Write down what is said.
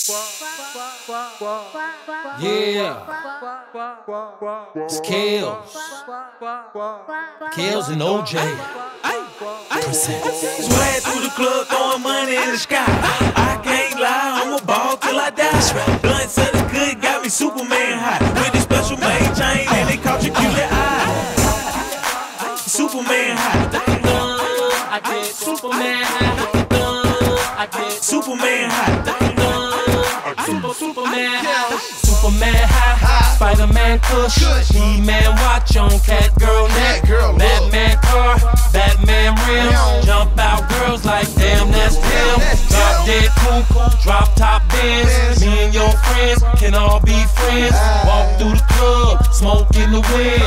Yeah, it's Kills. Kills and OJ. Swag through the club, throwing money in the sky. I can't lie, I'm a ball till I die. Blunts of the good got me Superman high. With this special made chain and they caught your cute eye. Superman high. I get Superman high. I get Superman high. Superman high. Superman high. Spider-Man Kush. He-Man watch on Catgirl neck. Batman car. Batman rims. Jump out girls like damn, that's him. Drop dead cool. Drop top Benz. Me and your friends can all be friends. Walk through the club, smoke in the wind.